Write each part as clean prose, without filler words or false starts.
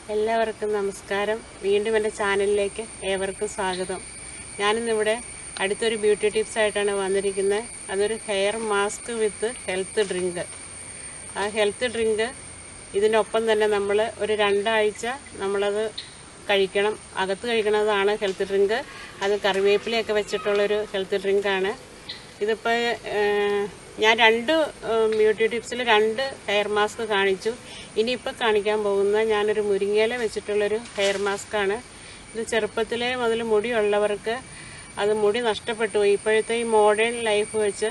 എല്ലാവർക്കും നമസ്കാരം. വീണ്ടും എൻ്റെ ചാനലിലേക്ക് ഏവർക്കും സ്വാഗതം. ഞാനിന്നിവിടെ അടുത്തൊരു ബ്യൂട്ടി ടിപ്സ് ആയിട്ടാണ് വന്നിരിക്കുന്നത്. അതൊരു hair mask with health drink. ആ ഹെൽത്ത് ഡ്രിങ്ക് ഇതിനൊപ്പം തന്നെ നമ്മൾ ഒരു 2 ആഴ്ച നമ്മളത് കഴിക്കണം. അകത്ത് കഴിക്കണതാണ് ഹെൽത്ത് ഡ്രിങ്ക്. അത് കറിവേപ്പിലയൊക്കെ വെച്ചിട്ടുള്ളൊരു ഹെൽത്ത് ഡ്രിങ്കാണ്. ഇതിപ്പോൾ ഞാൻ 2 ബ്യൂട്ടി ടിപ്സിൽ 2 ഹെയർ മാസ്ക് കാണിച്ചു. ഇനിയിപ്പോൾ കാണിക്കാൻ പോകുന്ന ഞാനൊരു മുരിങ്ങയില വെച്ചിട്ടുള്ളൊരു ഹെയർ മാസ്കാണ്. ഇത് ചെറുപ്പത്തിലേ മുതൽ മുടിയുള്ളവർക്ക് അത് മുടി നഷ്ടപ്പെട്ടു പോയി. ഇപ്പോഴത്തെ ഈ മോഡേൺ ലൈഫ് വെച്ച്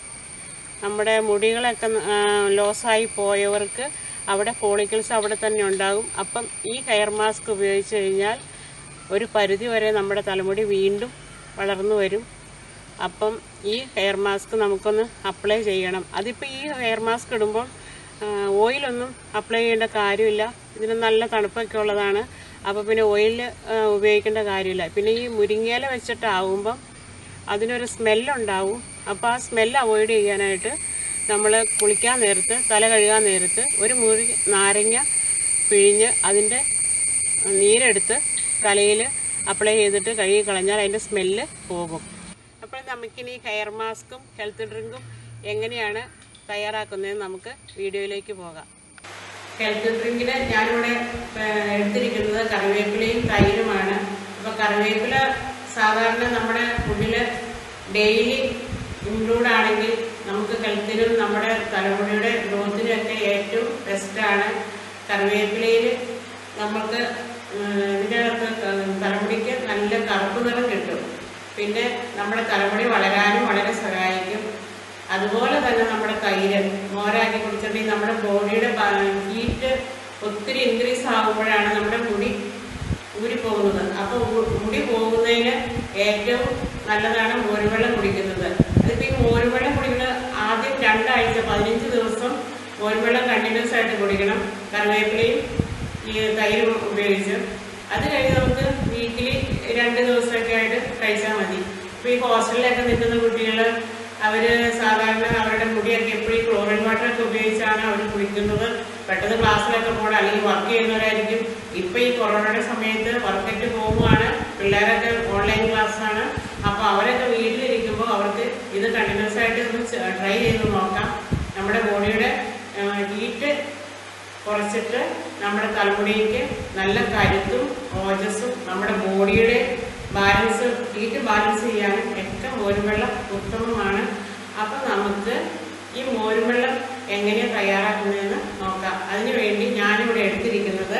നമ്മുടെ മുടികളൊക്കെ ലോസായി പോയവർക്ക് അവിടെ ഫോളിക്കിൾസ് അവിടെ തന്നെ ഉണ്ടാകും. അപ്പം ഈ ഹെയർ മാസ്ക് ഉപയോഗിച്ച് കഴിഞ്ഞാൽ ഒരു പരിധി വരെ നമ്മുടെ തലമുടി വീണ്ടും വളർന്നു വരും. അപ്പം ഈ ഹെയർ മാസ്ക് നമുക്കൊന്ന് അപ്ലൈ ചെയ്യണം. അതിപ്പോൾ ഈ ഹെയർ മാസ്ക് ഇടുമ്പോൾ ഓയിലൊന്നും അപ്ലൈ ചെയ്യേണ്ട കാര്യമില്ല. ഇതിന് നല്ല തണുപ്പൊക്കെ ഉള്ളതാണ്. അപ്പോൾ പിന്നെ ഓയിൽ ഉപയോഗിക്കേണ്ട കാര്യമില്ല. പിന്നെ ഈ മുരിങ്ങയില വെച്ചിട്ടാവുമ്പം അതിനൊരു സ്മെല്ലുണ്ടാവും. അപ്പോൾ ആ സ്മെല്ല് അവോയ്ഡ് ചെയ്യാനായിട്ട് നമ്മൾ കുളിക്കാൻ നേരത്ത്, തല കഴുകാൻ നേരത്ത് ഒരു മുറി നാരങ്ങ പിഴിഞ്ഞ് അതിൻ്റെ നീരെടുത്ത് തലയിൽ അപ്ലൈ ചെയ്തിട്ട് കഴുകി കളഞ്ഞാൽ അതിൻ്റെ സ്മെല്ല് പോകും. അപ്പോൾ നമുക്കിനി ഹെയർ മാസ്കും ഹെൽത്ത് ഡ്രിങ്കും എങ്ങനെയാണ് തയ്യാറാക്കുന്നതെന്ന് നമുക്ക് വീഡിയോയിലേക്ക് പോകാം. ഹെൽത്ത് ഡ്രിങ്കിന് ഞാനിവിടെ എടുത്തിരിക്കുന്നത് കറിവേപ്പിലയും തൈരുമാണ്. അപ്പോൾ കറിവേപ്പില സാധാരണ നമ്മുടെ ഫുഡിൽ ഡെയിലി ഇൻക്ലൂഡ് ആണെങ്കിൽ നമുക്ക് ഹെൽത്തിനും നമ്മുടെ തലമുടിയുടെ ഗ്രോത്തിനൊക്കെ ഏറ്റവും ബെസ്റ്റാണ്. കറിവേപ്പിലയിൽ നമുക്ക് ഇതിൻ്റെ തലമുടിക്ക് നല്ല കറുപ്പ് നിറം കിട്ടും. പിന്നെ നമ്മുടെ തലമുടി വളരാനും വളരെ സഹായിക്കും. അതുപോലെ തന്നെ നമ്മുടെ തൈര് മോരാക്കി കുടിച്ചിട്ടുണ്ടെങ്കിൽ നമ്മുടെ ബോഡിയുടെ ഹീറ്റ് ഒത്തിരി ഇൻക്രീസ് ആകുമ്പോഴാണ് നമ്മുടെ മുടി ഊരിപ്പോകുന്നത്. അപ്പോൾ മുടി പോകുന്നതിന് ഏറ്റവും നല്ലതാണ് മോരുവെള്ളം കുടിക്കുന്നത്. അതിപ്പോൾ ഈ മോരുവെള്ളം കുടിക്കുന്നത് ആദ്യം 2 ആഴ്ച 15 ദിവസം മോരുവെള്ളം കണ്ടിന്യൂസ് ആയിട്ട് കുടിക്കണം, കറിവേപ്പിലയും ഈ തൈരും ഉപയോഗിച്ച്. അത് കഴിഞ്ഞ് നമുക്ക് വീക്കിലി 2 ദിവസമൊക്കെ ആയിട്ട് കഴിച്ചാൽ മതി. ഇപ്പോൾ ഈ ഹോസ്റ്റലിലൊക്കെ നിൽക്കുന്ന കുട്ടികൾ അവർ സാധാരണ അവരുടെ മുടിയൊക്കെ എപ്പോഴും ക്ലോറിൻ വാട്ടറൊക്കെ ഉപയോഗിച്ചാണ് അവർ കുളിക്കുന്നത്. പെട്ടെന്ന് ക്ലാസ്സിലൊക്കെ പോകണം, അല്ലെങ്കിൽ വർക്ക് ചെയ്യുന്നവരായിരിക്കും. ഇപ്പോൾ ഈ കൊറോണയുടെ സമയത്ത് വർക്കൊക്കെ പോകുമ്പോഴാണ്, പിള്ളേരൊക്കെ ഓൺലൈൻ ക്ലാസ്സാണ്. അപ്പോൾ അവരൊക്കെ വീട്ടിലിരിക്കുമ്പോൾ അവർക്ക് ഇത് കണ്ടിന്യൂസ് ആയിട്ട് ഒന്ന് ട്രൈ ചെയ്ത് നോക്കാം. നമ്മുടെ ബോഡിയുടെ ഹീറ്റ് കുറച്ചിട്ട് നമ്മുടെ തലമുടിക്ക് നല്ല കരുത്തും ഓജസ്സും നമ്മുടെ ബോഡിയുടെ ബാലൻസ് ഹീറ്റ് ബാലൻസ് ചെയ്യാനും ഒക്കെ മോരുവെള്ളം ഉത്തമമാണ്. അപ്പം നമുക്ക് ഈ മോരുവെള്ളം എങ്ങനെയാണ് തയ്യാറാക്കുന്നതെന്ന് നോക്കാം. അതിനു വേണ്ടി ഞാനിവിടെ എടുത്തിരിക്കുന്നത്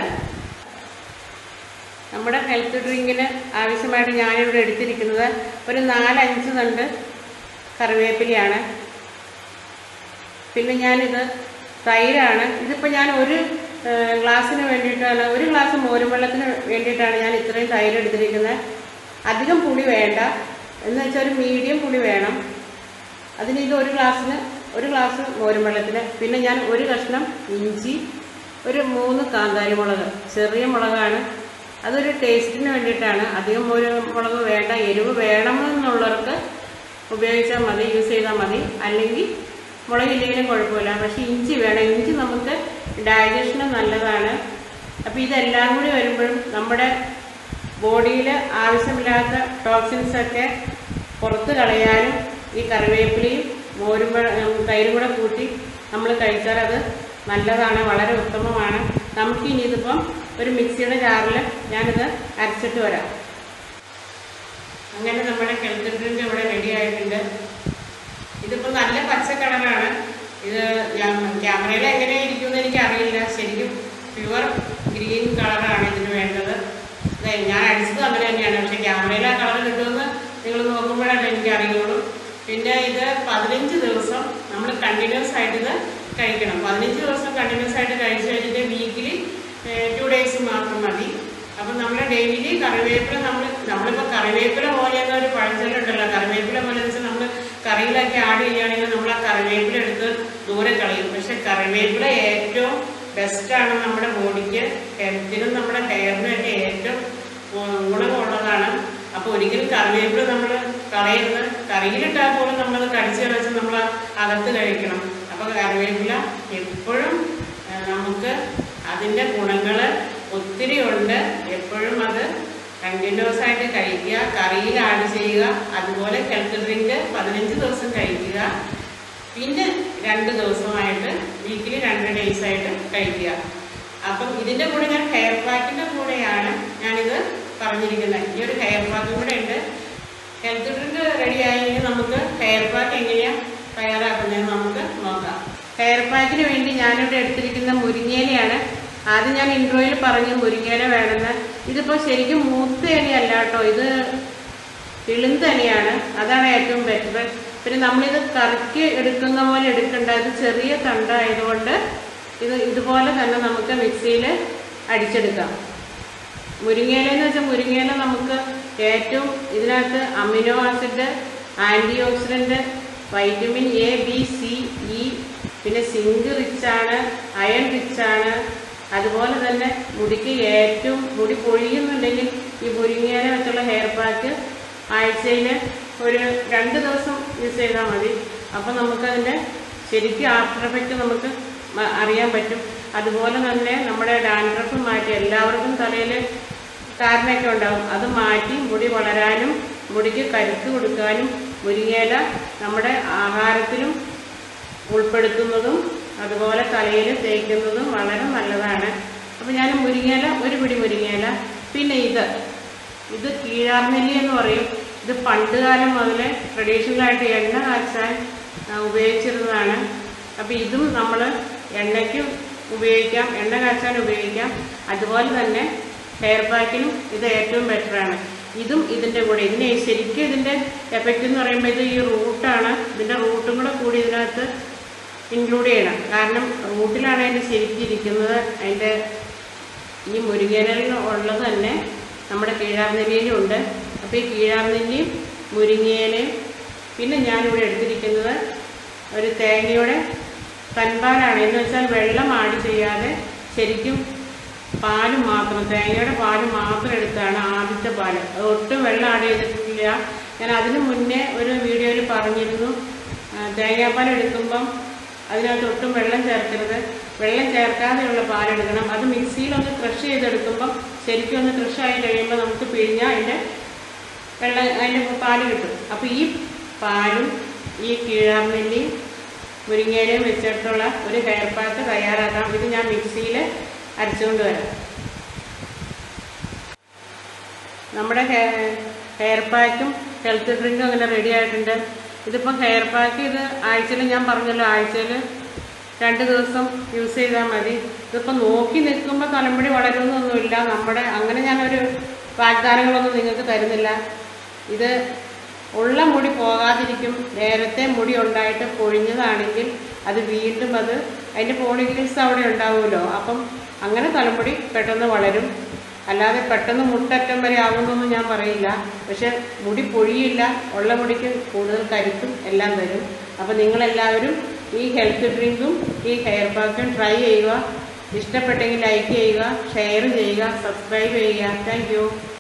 നമ്മുടെ ഹെൽത്ത് ഡ്രിങ്കിന് ആവശ്യമായിട്ട് ഞാനിവിടെ എടുത്തിരിക്കുന്നത് ഒരു 4-5 തണ്ട് കറിവേപ്പിലയാണ്. പിന്നെ ഞാനിത് തൈരാണ്. ഇതിപ്പോൾ ഞാൻ ഒരു ഗ്ലാസ്സിന് വേണ്ടിയിട്ടാണ്, ഒരു ഗ്ലാസ് മോരുവെള്ളത്തിന് വേണ്ടിയിട്ടാണ് ഞാൻ ഇത്രയും തൈര് എടുത്തിരിക്കുന്നത്. അധികം പുളി വേണ്ട, എന്ന് വെച്ചാൽ ഒരു മീഡിയം പുളി വേണം. അതിന് ഇത് ഒരു ഗ്ലാസ് മോരുവെള്ളത്തിന്. പിന്നെ ഞാൻ ഒരു കഷ്ണം ഇഞ്ചി, ഒരു 3 കാന്താരി മുളക്, ചെറിയ മുളകാണ്. അതൊരു ടേസ്റ്റിന് വേണ്ടിയിട്ടാണ്. അധികം മുളക് വേണ്ട. എരിവ് വേണമെന്നുള്ളവർക്ക് ഉപയോഗിച്ചാൽ മതി, യൂസ് ചെയ്താൽ മതി. അല്ലെങ്കിൽ മുളകില്ലെങ്കിലും കുഴപ്പമില്ല. പക്ഷേ ഇഞ്ചി വേണം. ഇഞ്ചി നമുക്ക് ഡൈജഷന് നല്ലതാണ്. അപ്പോൾ ഇതെല്ലാം കൂടി വരുമ്പോഴും നമ്മുടെ ബോഡിയിൽ ആവശ്യമില്ലാത്ത ടോക്സിൻസൊക്കെ പുറത്ത് കളയാനും ഈ കറിവേപ്പിലയും തൈരും കൂടെ കൂട്ടി നമ്മൾ കഴിച്ചാൽ അത് നല്ലതാണ്, വളരെ ഉത്തമമാണ്. നമുക്കിനി ഇതിപ്പം ഒരു മിക്സിയുടെ ജാറിൽ ഞാനിത് അരച്ചിട്ട് വരാം. അങ്ങനെ നമ്മുടെ ഹെൽത്ത് ഡ്രിങ്ക് ഇവിടെ റെഡി ആയിട്ടുണ്ട്. ഇതിപ്പോൾ നല്ല പച്ച കളറാണ്. ഇത് ക്യാമറയിൽ എങ്ങനെ ഇരിക്കുമെന്ന് എനിക്കറിയില്ല. ശരിക്കും പ്യുവർ ഗ്രീൻ കളറാണ് ഇതിന് വേണ്ടത്. ഞാൻ അടിച്ചത് അങ്ങനെ തന്നെയാണ്. പക്ഷേ ക്യാമറയിൽ ആ കളർ കിട്ടുമെന്ന് നിങ്ങൾ നോക്കുമ്പോഴാണ് എനിക്കറിയുള്ളൂ. പിന്നെ ഇത് 15 ദിവസം നമ്മൾ കണ്ടിന്യൂസ് ആയിട്ട് ഇത് കഴിക്കണം. 15 ദിവസം കണ്ടിന്യൂസ് ആയിട്ട് കഴിച്ചു കഴിഞ്ഞിട്ട് വീക്കിലി 2 ഡേയ്സ് മാത്രം മതി. അപ്പം നമ്മൾ ഡെയിലി കറിവേപ്പില നമ്മളിപ്പോൾ കറിവേപ്പില പോലെ ഒരു പഴഞ്ചൊല്ലുണ്ടല്ലോ, കറിവേപ്പില പോലെ വെച്ചാൽ നമ്മൾ കറിയിലൊക്കെ ആഡ് ചെയ്യുകയാണെങ്കിൽ നമ്മൾ ആ കറിവേപ്പില എടുത്ത് ദൂരെ കളയും. പക്ഷെ കറിവേപ്പില ഏറ്റവും ബെസ്റ്റാണ് നമ്മുടെ ബോഡിക്ക്, ഹെൽത്തിനും നമ്മുടെ ഹെയറിനും ഒക്കെ ഏറ്റവും ഗുണമുള്ളതാണ്. അപ്പോൾ ഒരിക്കലും കറിവേപ്പില നമ്മൾ കളയരുത്. കറിയിലിട്ടാൽ പോലും നമ്മളത് കടിച്ച് കളച്ച് നമ്മൾ അകത്ത് കഴിക്കണം. അപ്പോൾ കറിവേപ്പില എപ്പോഴും നമുക്ക് അതിൻ്റെ ഗുണങ്ങൾ ഒത്തിരി ഒത്തിരി ഉണ്ട്. എപ്പോഴും അത് കണ്ടിന്യൂസ് ആയിട്ട് കഴിക്കുക, കറിയിൽ ആഡ് ചെയ്യുക. അതുപോലെ ഹെൽത്ത് ഡ്രിങ്ക് 15 ദിവസം കഴിക്കുക. പിന്നെ 2 ദിവസമായിട്ട് വീക്കിലി 2 ഡേയ്സ് ആയിട്ട് കഴിക്കുക. അപ്പം ഇതിൻ്റെ കൂടെ ഞാൻ ഹെയർ പാക്കിൻ്റെ കൂടെയാണ് ഞാനിത് പറഞ്ഞിരിക്കുന്നത്. ഈ ഒരു ഹെയർ പാക്കും കൂടെ ഉണ്ട്. ഹെൽത്ത് ഡ്രിങ്ക് റെഡി ആയെങ്കിൽ നമുക്ക് ഹെയർ പാക്ക് എങ്ങനെയാണ് തയ്യാറാക്കുന്നതെന്ന് നമുക്ക് നോക്കാം. ഹെയർ പാക്കിന് വേണ്ടി ഞാനിവിടെ എടുത്തിരിക്കുന്ന മുരിങ്ങയിലയാണ്. ആദ്യം ഞാൻ ഇൻട്രോയിൽ പറഞ്ഞു മുരിങ്ങയില വേണമെന്ന്. ഇതിപ്പോൾ ശരിക്കും മൂത്ത ഇലയല്ല കേട്ടോ, ഇത് ഇളുന്ത ഇലയാണ്. അതാണ് ഏറ്റവും ബെറ്റർ. പിന്നെ നമ്മളിത് കറിക്ക് എടുക്കുന്ന പോലെ എടുക്കേണ്ട, ഇത് ചെറിയ തണ്ടായതുകൊണ്ട് ഇതുപോലെ തന്നെ നമുക്ക് മിക്സിയിൽ അടിച്ചെടുക്കാം. മുരിങ്ങയില എന്ന് വെച്ചാൽ മുരിങ്ങയില നമുക്ക് ഏറ്റവും ഇതിനകത്ത് amino acid, antioxidant, vitamin A, B, C, E, പിന്നെ സിങ്ക് റിച്ചാണ്, അയൺ റിച്ചാണ്. അതുപോലെ തന്നെ മുടിക്ക് ഏറ്റവും മുടി പൊഴിയുന്നുണ്ടെങ്കിൽ ഈ മുരിങ്ങയില വെച്ചുള്ള ഹെയർ പാക്ക് ആഴ്ചയിൽ ഒരു 2 ദിവസം യൂസ് ചെയ്താൽ മതി. അപ്പോൾ നമുക്കതിൻ്റെ ശരിക്കും ആഫ്റ്റർ എഫക്റ്റ് നമുക്ക് അറിയാൻ പറ്റും. അതുപോലെ തന്നെ നമ്മുടെ ഡാൻഡ്രഫ് മാറ്റി, എല്ലാവർക്കും തലയിൽ താരനൊക്കെ ഉണ്ടാകും, അത് മാറ്റി മുടി വളരാനും മുടിക്ക് കരുത്ത് കൊടുക്കാനും മുരിങ്ങയില നമ്മുടെ ആഹാരത്തിലും ഉൾപ്പെടുത്തുന്നതും അതുപോലെ തലയിൽ തേക്കുന്നതും വളരെ നല്ലതാണ്. അപ്പോൾ ഞാൻ മുരിങ്ങയില, ഒരു പിടി മുരിങ്ങയില, പിന്നെ ഇത് കീഴാർനെല്ലി എന്ന് പറയും. ഇത് പണ്ട് കാലം മുതലേ ട്രഡീഷണലായിട്ട് എണ്ണ കാച്ചാൻ ഉപയോഗിച്ചിരുന്നതാണ്. അപ്പോൾ ഇതും നമ്മൾ എണ്ണയ്ക്ക് ഉപയോഗിക്കാം, എണ്ണ കാച്ചാൻ ഉപയോഗിക്കാം. അതുപോലെ തന്നെ ഹെയർ പാക്കിനും ഇത് ഏറ്റവും ബെറ്ററാണ്. ഇതും ഇതിൻ്റെ കൂടെ, ശരിക്കും ഇതിൻ്റെ എഫക്റ്റ് എന്ന് പറയുമ്പോൾ ഇത് ഈ റൂട്ടാണ്. ഇതിൻ്റെ റൂട്ടും കൂടെ കൂടി ഇതിനകത്ത് ഇൻക്ലൂഡ് ചെയ്യണം. കാരണം റൂട്ടിലാണ് അതിൻ്റെ ശരിക്കിരിക്കുന്നത്. അതിൻ്റെ ഈ മുരിങ്ങയിലയിൽ ഉള്ളത് തന്നെ നമ്മുടെ കീഴാർനെല്ലിയിലും ഉണ്ട്. അപ്പോൾ ഈ കീഴാർനെല്ലിയും മുരിങ്ങയിലയും, പിന്നെ ഞാനിവിടെ എടുത്തിരിക്കുന്നത് ഒരു തേങ്ങയുടെ തൻപാലാണ്. എന്ന് വെച്ചാൽ വെള്ളം ആഡ് ചെയ്യാതെ ശരിക്കും പാല് മാത്രം, തേങ്ങയുടെ പാല് മാത്രം എടുത്താണ് ആദ്യത്തെ പാല്. അത് ഒട്ടും വെള്ളം ആഡ് ചെയ്തിട്ടില്ല. ഞാൻ അതിന് മുന്നേ ഒരു വീഡിയോയിൽ പറഞ്ഞിരുന്നു, തേങ്ങാപ്പാൽ എടുക്കുമ്പം അതിനകത്ത് ഒട്ടും വെള്ളം ചേർക്കരുത്, വെള്ളം ചേർക്കാതെയുള്ള പാലെടുക്കണം. അത് മിക്സിയിലൊന്ന് ക്രഷ് ചെയ്തെടുക്കുമ്പം ശരിക്കും ഒന്ന് ക്രഷായി കഴിയുമ്പോൾ നമുക്ക് പിഴിഞ്ഞാൽ അതിൻ്റെ പാല് കിട്ടും. അപ്പോൾ ഈ പാലും ഈ കീഴാർനെല്ലിയും മുരിങ്ങയിലയും വെച്ചിട്ടുള്ള ഒരു ഹെയർ പാക്ക് തയ്യാറാക്കാം. ഇത് ഞാൻ മിക്സിയിൽ അരച്ചുകൊണ്ട് വരാം. നമ്മുടെ ഹെയർ പാക്കും ഹെൽത്ത് ഡ്രിങ്കും അങ്ങനെ റെഡി ആയിട്ടുണ്ട്. ഇതിപ്പം ഹെയർ പാക്ക് ഇത് ആഴ്ചയിൽ, ഞാൻ പറഞ്ഞല്ലോ, ആഴ്ചയിൽ 2 ദിവസം യൂസ് ചെയ്താൽ മതി. ഇതിപ്പോൾ നോക്കി നിൽക്കുമ്പോൾ തലമുടി വളരുന്നൊന്നുമില്ല. അങ്ങനെ ഞാനൊരു വാഗ്ദാനങ്ങളൊന്നും നിങ്ങൾക്ക് തരുന്നില്ല. ഇത് ഉള്ള മുടി പോകാതിരിക്കും. നേരത്തെ മുടി ഉണ്ടായിട്ട് പൊഴിഞ്ഞതാണെങ്കിൽ അത് വീണ്ടും അതിൻ്റെ പോളിഗ്ലിക്സ് അവിടെ ഉണ്ടാവുമല്ലോ. അപ്പം അങ്ങനെ തലമുടി പെട്ടെന്ന് വളരും. അല്ലാതെ പെട്ടെന്ന് മുട്ടറ്റം വരെ ആകുമെന്നൊന്നും ഞാൻ പറയില്ല. പക്ഷെ മുടി പൊഴിയില്ല, ഉള്ള മുടിക്ക് കൂടുതൽ കരുത്തും എല്ലാം തരും. അപ്പോൾ നിങ്ങളെല്ലാവരും ഈ ഹെൽത്ത് ഡ്രിങ്കും ഈ ഹെയർ പാക്കും ട്രൈ ചെയ്യുക. ഇഷ്ടപ്പെട്ടെങ്കിൽ ലൈക്ക് ചെയ്യുക, ഷെയർ ചെയ്യുക, സബ്സ്ക്രൈബ് ചെയ്യുക. Thank U.